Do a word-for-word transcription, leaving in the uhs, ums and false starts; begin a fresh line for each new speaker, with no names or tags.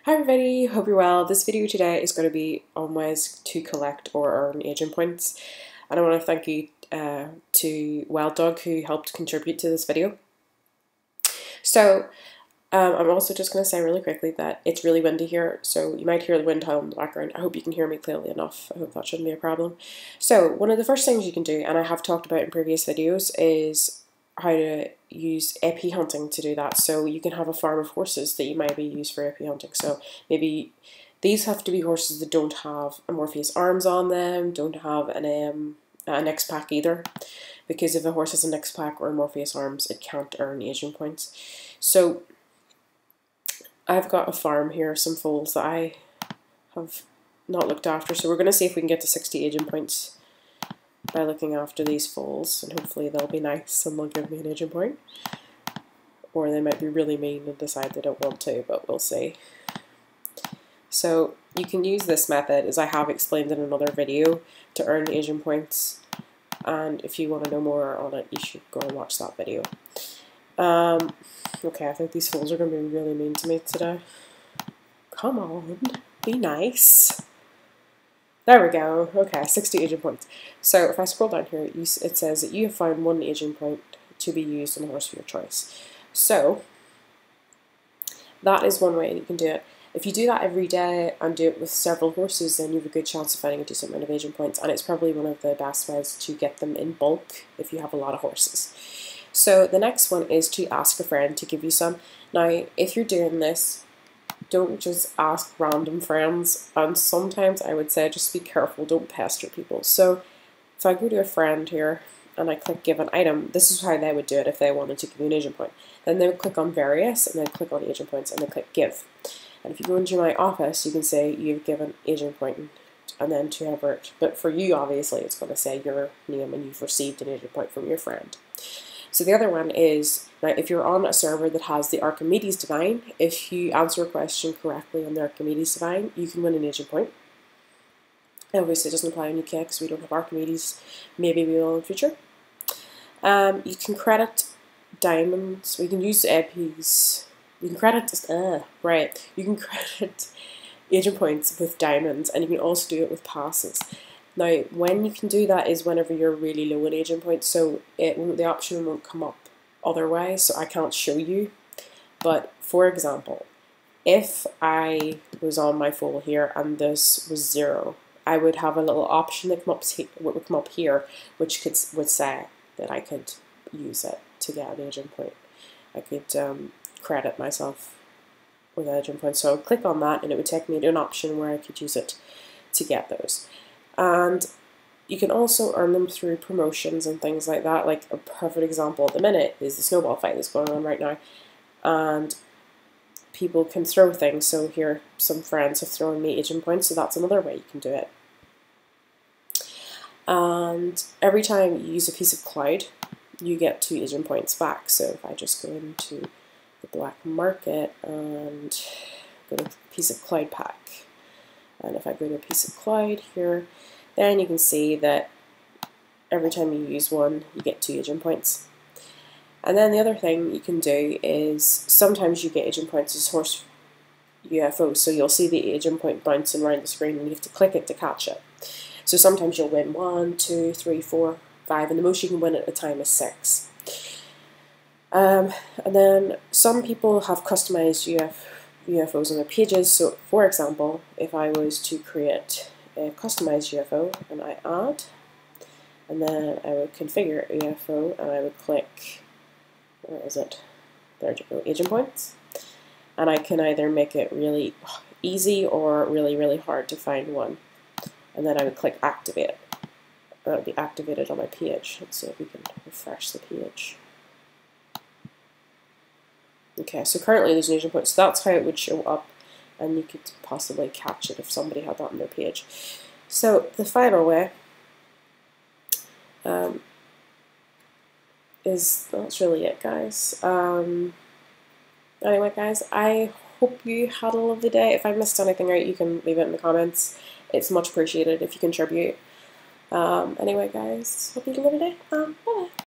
Hi everybody, hope you're well. This video today is going to be on ways to collect or earn agent points, and I want to thank you uh, to Wild Dog who helped contribute to this video. So um, I'm also just going to say really quickly that it's really windy here, so you might hear the wind howl in the background. I hope you can hear me clearly enough. I hope that shouldn't be a problem. So one of the first things you can do, and I have talked about in previous videos, is how to use A P hunting to do that. So you can have a farm of horses that you maybe use for A P hunting. So maybe these have to be horses that don't have amorphous arms on them, don't have an um, an X-pack either, because if a horse has an X-pack or amorphous arms, it can't earn agent points. So I've got a farm here, some foals that I have not looked after. So we're going to see if we can get to sixty agent points by looking after these foals, and hopefully they'll be nice and they'll give me an agent point. Or they might be really mean and decide they don't want to, but we'll see. So you can use this method, as I have explained in another video, to earn agent points. And if you want to know more on it, you should go and watch that video. Um, okay, I think these foals are going to be really mean to me today. Come on, be nice. There we go. Okay, sixty agent points. So if I scroll down here, you, it says that you have found one agent point to be used on a horse of your choice. So that is one way you can do it. If you do that every day and do it with several horses, then you have a good chance of finding a decent amount of agent points, and it's probably one of the best ways to get them in bulk if you have a lot of horses. So the next one is to ask a friend to give you some. Now, if you're doing this, don't just ask random friends, and sometimes I would say just be careful, don't pester people. So if I go to a friend here and I click give an item, this is how they would do it if they wanted to give you an agent point. Then they would click on various and then click on agent points and then click give. And if you go into my office, you can say you've given agent point and then to Everett. But for you, obviously, it's going to say your name and you've received an agent point from your friend. So the other one is, now if you're on a server that has the Archimedes Divine, if you answer a question correctly on the Archimedes Divine, you can win an agent point. Obviously it doesn't apply in U K because we don't have Archimedes. Maybe we will in the future. Um, you can credit diamonds, we can use A Ps, you can credit, uh, right, you can credit agent points with diamonds, and you can also do it with passes. Now, when you can do that is whenever you're really low in agent points, so it won't, the option won't come up otherwise, so I can't show you. But for example, if I was on my foal here and this was zero, I would have a little option that come up, would come up here, which could would say that I could use it to get an agent point. I could um, credit myself with an agent point. So I would click on that and it would take me to an option where I could use it to get those. And you can also earn them through promotions and things like that. Like a perfect example at the minute is the snowball fight that's going on right now. And people can throw things. So here some friends have thrown me agent points, so that's another way you can do it. And every time you use a piece of cloud, you get two agent points back. So if I just go into the black market and go to a piece of cloud pack, and if I go to a piece of cloud here, then you can see that every time you use one, you get two agent points. And then the other thing you can do is sometimes you get agent points as horse U F Os, so you'll see the agent point bouncing around the screen and you have to click it to catch it. So sometimes you'll win one, two, three, four, five, and the most you can win at a time is six. Um, and then some people have customized U F U F Os on their pages. So for example, if I was to create a customized U F O and I add, and then I would configure a U F O and I would click, where is it? There you go, agent points. And I can either make it really easy or really, really hard to find one. And then I would click activate it. That would be activated on my page. Let's see if we can refresh the page. Okay, so currently there's an agent point, so that's how it would show up, and you could possibly catch it if somebody had that on their page. So the final way um, is, that's really it, guys. Um, anyway, guys, I hope you had a lovely day. If I missed anything out, you can leave it in the comments. It's much appreciated if you contribute. Um, anyway, guys, hope you have a lovely day. Um, bye-bye.